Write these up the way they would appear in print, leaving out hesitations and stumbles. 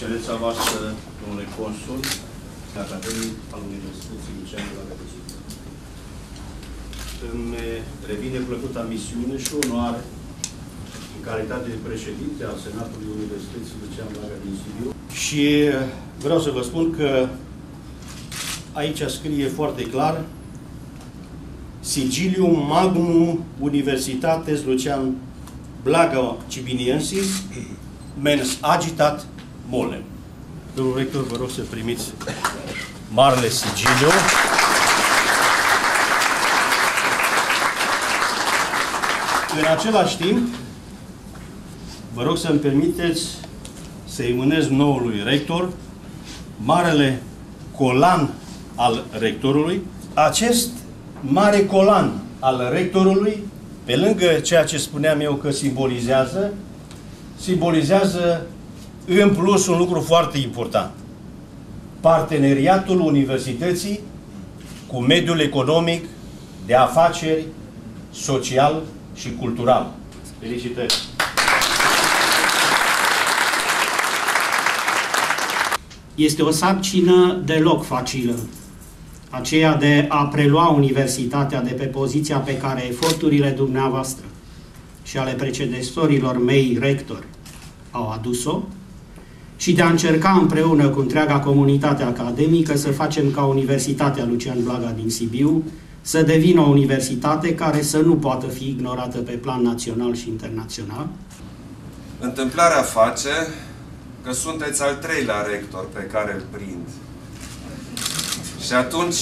Excelența voastră, domnule consul, academic al Universității Lucian Blaga din Sibiu. Îmi revine plăcuta misiune și onoare în calitate de președinte al Senatului Universității Lucian Blaga din Sibiu. Și vreau să vă spun că aici scrie foarte clar Sigilium Magnum Universitates Lucian Blaga Cibiniensis mens agitat molem. Domnul rector, vă rog să primiți marele sigiliu. În același timp, vă rog să-mi permiteți să-i mânez noului rector marele colan al rectorului. Acest mare colan al rectorului, pe lângă ceea ce spuneam eu că simbolizează în plus un lucru foarte important. Parteneriatul universității cu mediul economic, de afaceri, social și cultural. Felicitări! Este o sarcină deloc facilă, aceea de a prelua universitatea de pe poziția pe care eforturile dumneavoastră și ale precedesorilor mei rectori au adus-o și de a încerca împreună cu întreaga comunitate academică să facem ca Universitatea Lucian Blaga din Sibiu să devină o universitate care să nu poată fi ignorată pe plan național și internațional. Întâmplarea face că sunteți al treilea rector pe care îl prind. Și atunci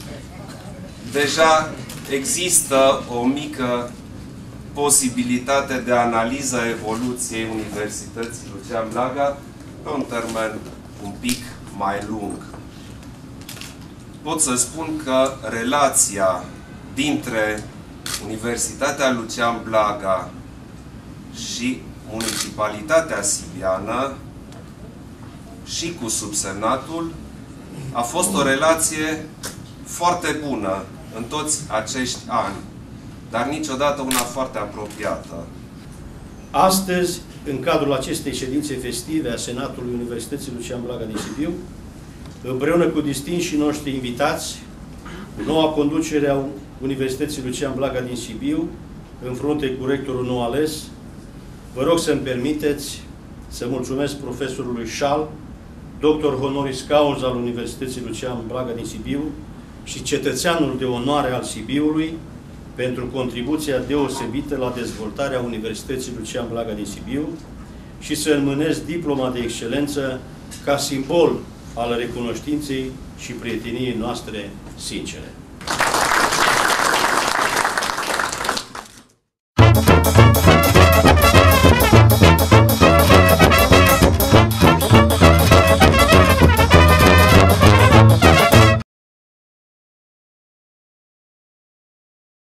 deja există o mică posibilitate de analiză a evoluției Universității Lucian Blaga pe un termen un pic mai lung. Pot să spun că relația dintre Universitatea Lucian Blaga și Municipalitatea Sibiană și cu subsemnatul a fost o relație foarte bună în toți acești ani, dar niciodată una foarte apropiată. Astăzi, în cadrul acestei ședințe festive a Senatului Universității Lucian Blaga din Sibiu, împreună cu distinșii noștri invitați, cu noua conducere a Universității Lucian Blaga din Sibiu, în frunte cu rectorul nou ales, vă rog să-mi permiteți să mulțumesc profesorului Șal, doctor honoris causa al Universității Lucian Blaga din Sibiu și cetățeanul de onoare al Sibiului pentru contribuția deosebită la dezvoltarea Universității Lucian Blaga din Sibiu și să înmânez diploma de excelență ca simbol al recunoștinței și prieteniei noastre sincere.